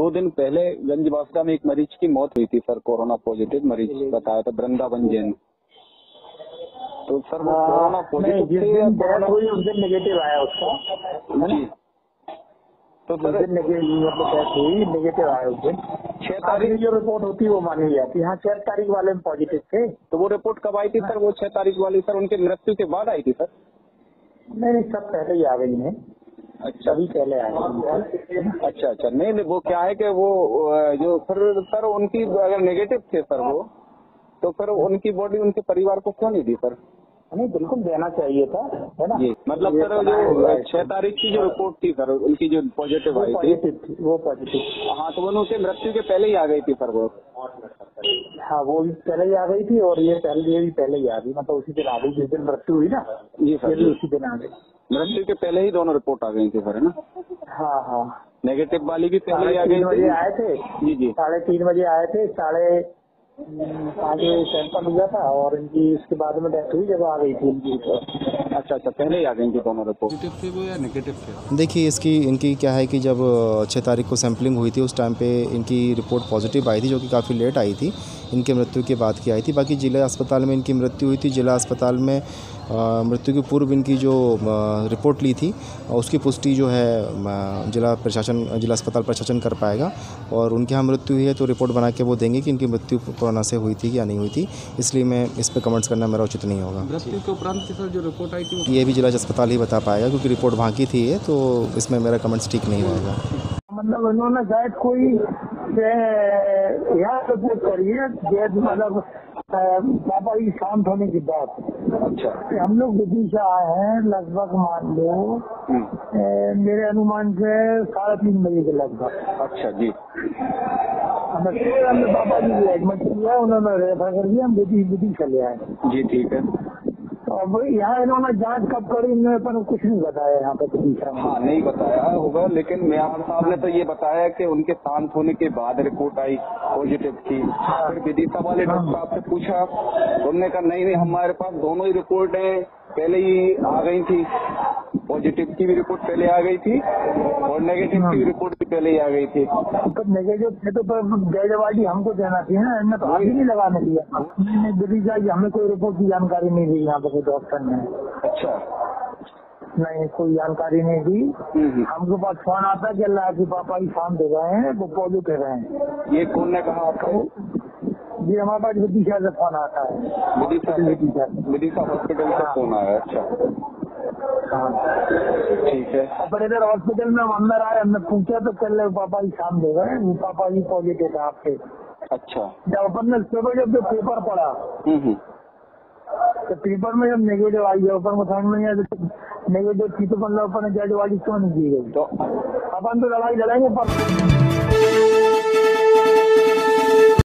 2 दिन पहले गंजबासरा में एक मरीज की मौत हुई थी सर, कोरोना पॉजिटिव मरीज बताया था, वृंदावन जैन। तो सर वो कोरोना पॉजिटिव डेथ हुई उस दिन नेगेटिव आया उसका जी। तो सर मतलब डेथ हुई नेगेटिव आया उस दिन। 6 तारीख जो रिपोर्ट होती है वो मानी जाती है। हाँ 6 तारीख वाले में पॉजिटिव थे। तो वो रिपोर्ट कब आई थी सर? वो 6 तारीख वाली सर उनके मृत्यु के बाद आई थी सर? नहीं सब पहले ही आ गई है। अच्छा अभी पहले आए। अच्छा नहीं वो क्या है कि वो जो सर उनकी अगर नेगेटिव थे सर वो, तो फिर उनकी बॉडी उनके परिवार को क्यों नहीं दी सर? नहीं बिल्कुल देना चाहिए था, है ना। मतलब सर जो 6 तारीख की जो रिपोर्ट थी सर उनकी जो पॉजिटिव आई थी वो पॉजिटिव। हाँ तो वो उनके मृत्यु के पहले ही आ गई थी सर वो। हाँ वो भी पहले ही आ गई थी और ये भी पहले ही आ गई, मतलब उसी दिन आ गई जिस दिन मृत्यु हुई ना। जी सर ये भी उसी दिन आ गई। मृत्यु के पहले ही दोनों रिपोर्ट आ गई थी सर, है ना। हाँ नेगेटिव वाली भी पहले ही आ गई थी। आए थे जी 3:30 बजे आए थे, 5:30 सैंपल हुआ था और इनकी उसके बाद में डेथ हुई जब आ गई थी इनकी रिपोर्ट। अच्छा पहले ही आ गई थी दोनों रिपोर्ट। पॉजिटिव थे वो या नेगेटिव थे? देखिए इनकी क्या है कि जब 6 तारीख को सैम्पलिंग हुई थी उस टाइम पे इनकी रिपोर्ट पॉजिटिव आई थी, जो कि काफ़ी लेट आई थी, इनके मृत्यु के बाद की आई थी। बाकी जिला अस्पताल में इनकी मृत्यु हुई थी। जिला अस्पताल में मृत्यु के पूर्व इनकी जो रिपोर्ट ली थी उसकी पुष्टि जो है जिला अस्पताल प्रशासन कर पाएगा और उनके यहाँ मृत्यु हुई है तो रिपोर्ट बना के वो देंगे कि इनकी मृत्यु कोरोना से हुई थी या नहीं हुई थी। इसलिए मैं इस पर कमेंट्स करना मेरा उचित नहीं होगा। मृत्यु के उपरांत सर जो रिपोर्ट आई थी ये भी जिला अस्पताल ही बता पाएगा क्योंकि रिपोर्ट वहाँ की थी ये, तो इसमें मेरा कमेंट्स ठीक नहीं रहेगा। मतलब उन्होंने शायद कोई यहाँ रिपोर्ट करी है मतलब पापा की शांत होने की बात। अच्छा हम लोग विदिशा आए हैं लगभग मान लो मेरे अनुमान से 3:30 बजे के लगभग। अच्छा जी हमने पापा जी को एडमिट किया, उन्होंने रेफर कर दिया, हम विदिशा ले आए। जी ठीक है। तो अब यहाँ इन्होंने जांच कब करी इन्होंने पर कुछ नहीं बताया यहाँ पे। हाँ नहीं बताया होगा, लेकिन मेयर साहब ने तो ये बताया कि उनके शांत होने के बाद रिपोर्ट आई पॉजिटिव की। फिर विदिशा वाले डॉक्टर साहब से पूछा, उन्होंने कहा नहीं हमारे पास दोनों ही रिपोर्ट है पहले ही आ गई थी, पॉजिटिव की भी रिपोर्ट पहले आ गई थी और नेगेटिव की भी रिपोर्ट भी पहले ही आ गई थी। तो नेगेटिव थे तो गैरवादी हमको देना चाहिए ना, इनने तो हाथ ही नहीं लगाने दिया। विदिशा हमें कोई रिपोर्ट की जानकारी नहीं दी यहाँ पे डॉक्टर ने। अच्छा नहीं कोई जानकारी नहीं दी। हमके पास फोन आता कि अल्लाह के पापा की फॉर्म दे गए हैं वो पॉजिटिव हैं। ये कौन ने कहा आपको? जी हमारे पास विदिशा से फोन आता है। विदिशा हॉस्पिटल से फोन आया। अच्छा ठीक है। ऑपरेटर हॉस्पिटल में हम अंदर आए, हमने पूछा तो कल पापा जी शाम दे गए, वो पापा जी पॉजिटिव था आपके। अच्छा जब अपन ने सुबह जब पेपर पढ़ा तो पेपर में जब नेगेटिव आई है ऊपर में समझ में नहीं आया नेगेटिव थी तो मतलब अपन ने जज वाली क्यों नहीं दी गई। तो अपन तो लड़ाई लड़ाएंगे पर